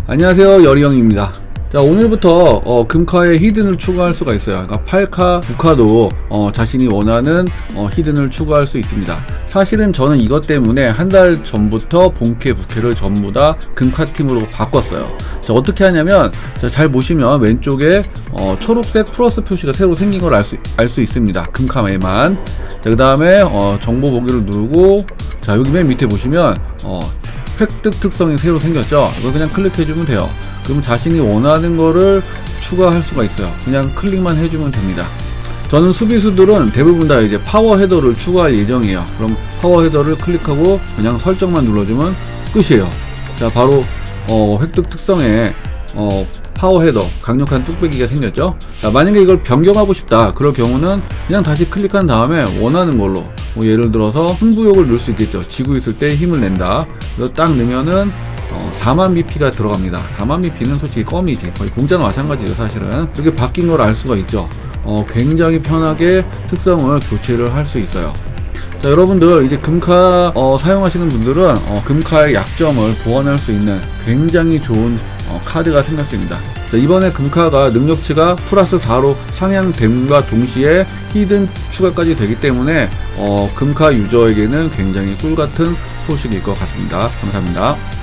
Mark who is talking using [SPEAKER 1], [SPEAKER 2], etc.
[SPEAKER 1] 안녕하세요, 여리형입니다. 자, 오늘부터 금카에 히든을 추가할 수가 있어요. 그러니까 8카, 9카도 자신이 원하는 히든을 추가할 수 있습니다. 사실은 저는 이것 때문에 한 달 전부터 본캐, 부캐를 전부 다 금카 팀으로 바꿨어요. 자, 어떻게 하냐면, 자, 잘 보시면 왼쪽에 초록색 플러스 표시가 새로 생긴 걸 알 수 있습니다. 금카에만. 자, 그 다음에 정보 보기를 누르고, 자, 여기 맨 밑에 보시면 획득 특성이 새로 생겼죠. 이걸 그냥 클릭해주면 돼요. 그럼 자신이 원하는 거를 추가할 수가 있어요. 그냥 클릭만 해주면 됩니다. 저는 수비수들은 대부분 다 이제 파워 헤더를 추가할 예정이에요. 그럼 파워 헤더를 클릭하고 그냥 설정만 눌러주면 끝이에요. 자, 바로 획득 특성에 파워 헤더, 강력한 뚝배기가 생겼죠. 자, 만약에 이걸 변경하고 싶다 그럴 경우는 그냥 다시 클릭한 다음에 원하는 걸로, 예를 들어서 승부욕을 넣을 수 있겠죠. 지고 있을 때 힘을 낸다. 그래서 딱 넣으면은 4만 BP가 들어갑니다. 4만 BP는 솔직히 껌이지. 거의 공짜나 마찬가지예요, 사실은. 이렇게 바뀐 걸 알 수가 있죠. 굉장히 편하게 특성을 교체를 할 수 있어요. 자, 여러분들 이제 금카 사용하시는 분들은 금카의 약점을 보완할 수 있는 굉장히 좋은 카드가 생겼습니다. 자, 이번에 금카가 능력치가 플러스 4로 상향됨과 동시에 히든 추가까지 되기 때문에 금카 유저에게는 굉장히 꿀같은 소식일 것 같습니다. 감사합니다.